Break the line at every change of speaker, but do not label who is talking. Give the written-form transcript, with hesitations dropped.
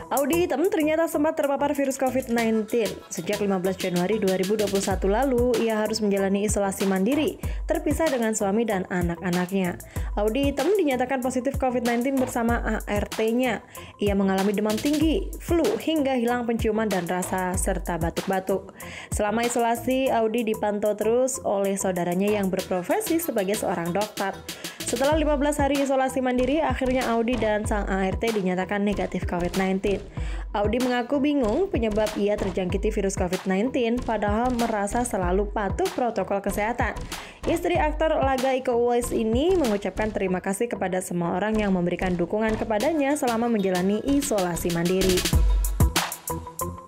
Audy Item ternyata sempat terpapar virus Covid-19. Sejak 15 Januari 2021 lalu, ia harus menjalani isolasi mandiri, terpisah dengan suami dan anak-anaknya. Audy Item dinyatakan positif Covid-19 bersama ART-nya. Ia mengalami demam tinggi, flu, hingga hilang penciuman dan rasa, serta batuk-batuk. Selama isolasi, Audy dipantau terus oleh saudaranya yang berprofesi sebagai seorang dokter. Setelah 15 hari isolasi mandiri, akhirnya Audy dan sang ART dinyatakan negatif Covid-19. Audy mengaku bingung penyebab ia terjangkiti virus Covid-19, padahal merasa selalu patuh protokol kesehatan. Istri aktor laga Iko Uwais ini mengucapkan terima kasih kepada semua orang yang memberikan dukungan kepadanya selama menjalani isolasi mandiri.